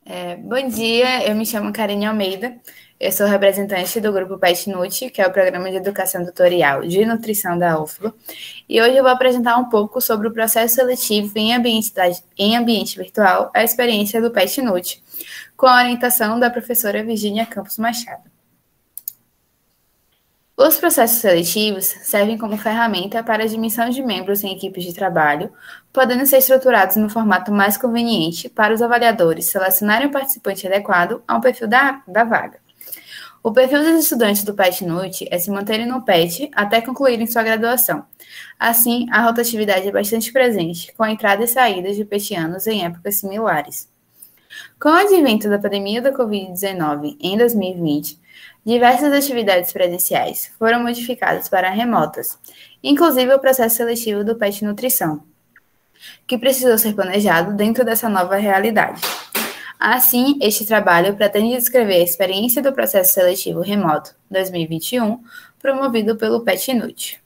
Bom dia, eu me chamo Karine Almeida, eu sou representante do grupo PetNut, que é o Programa de Educação Tutorial de Nutrição da UFBA, e hoje eu vou apresentar um pouco sobre o processo seletivo em ambiente virtual, a experiência do PetNut, com a orientação da professora Virgínia Campos Machado. Os processos seletivos servem como ferramenta para a admissão de membros em equipes de trabalho, podendo ser estruturados no formato mais conveniente para os avaliadores selecionarem o participante adequado ao perfil da vaga. O perfil dos estudantes do PetNut é se manterem no PET até concluírem sua graduação. Assim, a rotatividade é bastante presente, com a entrada e saída de petianos em épocas similares. Com o advento da pandemia da Covid-19 em 2020, diversas atividades presenciais foram modificadas para remotas, inclusive o processo seletivo do PET Nutrição, que precisou ser planejado dentro dessa nova realidade. Assim, este trabalho pretende descrever a experiência do processo seletivo remoto 2021, promovido pelo PetNut.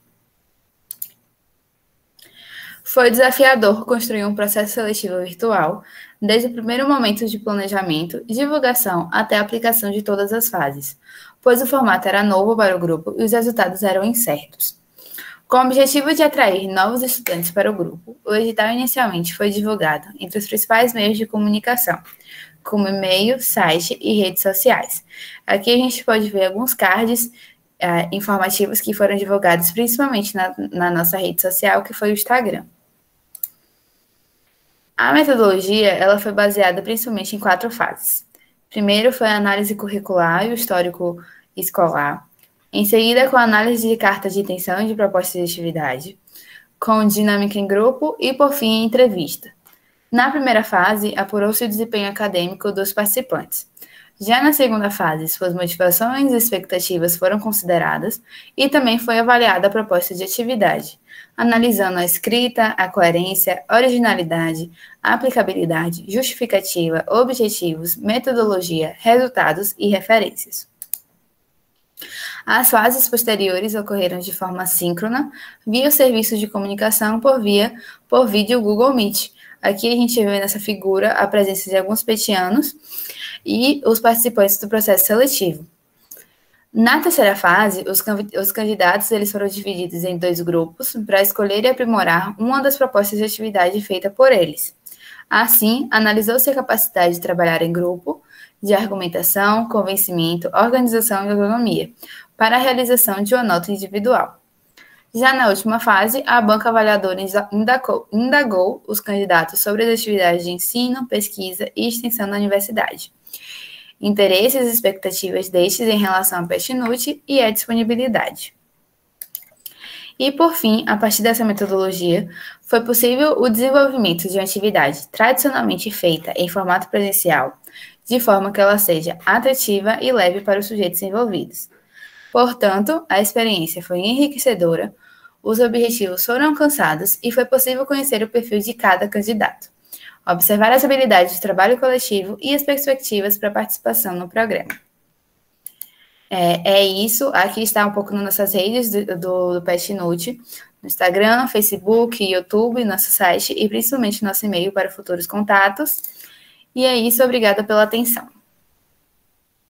Foi desafiador construir um processo seletivo virtual, desde o primeiro momento de planejamento, divulgação até a aplicação de todas as fases, pois o formato era novo para o grupo e os resultados eram incertos. Com o objetivo de atrair novos estudantes para o grupo, o edital inicialmente foi divulgado entre os principais meios de comunicação, como e-mail, site e redes sociais. Aqui a gente pode ver alguns cards informativos que foram divulgados principalmente na nossa rede social, que foi o Instagram. A metodologia ela foi baseada principalmente em 4 fases. Primeiro foi a análise curricular e o histórico escolar. Em seguida, com a análise de carta de intenção e de proposta de atividade, com dinâmica em grupo e, por fim, a entrevista. Na primeira fase, apurou-se o desempenho acadêmico dos participantes. Já na segunda fase, suas motivações e expectativas foram consideradas e também foi avaliada a proposta de atividade, analisando a escrita, a coerência, originalidade, aplicabilidade, justificativa, objetivos, metodologia, resultados e referências. As fases posteriores ocorreram de forma síncrona, via o serviço de comunicação por vídeo Google Meet. Aqui a gente vê nessa figura a presença de alguns petianos e os participantes do processo seletivo. Na terceira fase, os candidatos eles foram divididos em 2 grupos para escolher e aprimorar uma das propostas de atividade feita por eles. Assim, analisou-se a capacidade de trabalhar em grupo, de argumentação, convencimento, organização e autonomia, para a realização de uma nota individual. Já na última fase, a banca avaliadora indagou os candidatos sobre as atividades de ensino, pesquisa e extensão da universidade, interesses e expectativas destes em relação ao PetNut e a disponibilidade. E, por fim, a partir dessa metodologia, foi possível o desenvolvimento de uma atividade tradicionalmente feita em formato presencial, de forma que ela seja atrativa e leve para os sujeitos envolvidos. Portanto, a experiência foi enriquecedora, os objetivos foram alcançados e foi possível conhecer o perfil de cada candidato, observar as habilidades de trabalho coletivo e as perspectivas para participação no programa. É isso, aqui está um pouco nas nossas redes do PetNut, no Instagram, Facebook, YouTube, nosso site e principalmente nosso e-mail para futuros contatos. E é isso, obrigada pela atenção.